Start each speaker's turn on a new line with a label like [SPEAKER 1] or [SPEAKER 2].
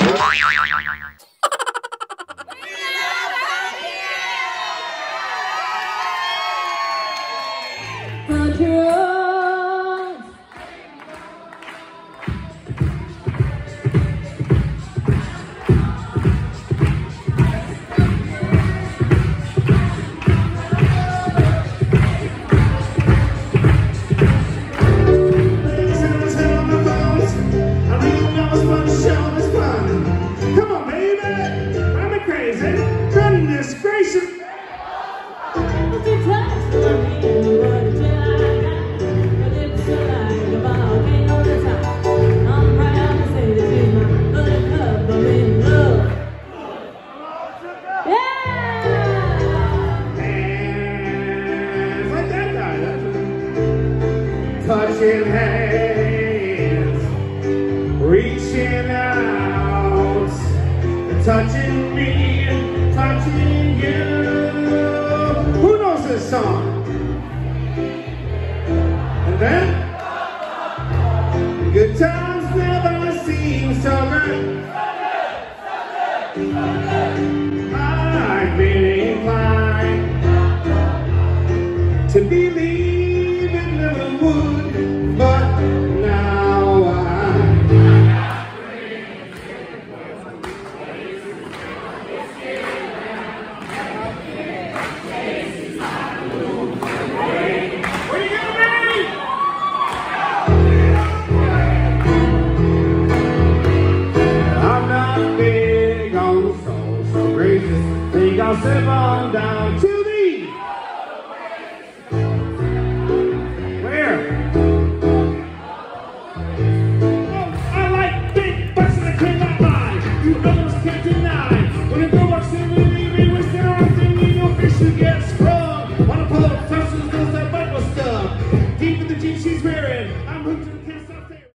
[SPEAKER 1] Touching hands, reaching out, touching me, touching you. Who knows this song? And then, good times never seem so good. I've been inclined to believe it never would. But now where you gonna be? I'm not big on the soul, so gracious. Think I'll step on down to the to get strong. Wanna pull up touches, those that buckle stuff. Deep in the jeans she's wearing. I'm hooked and can't stop staring.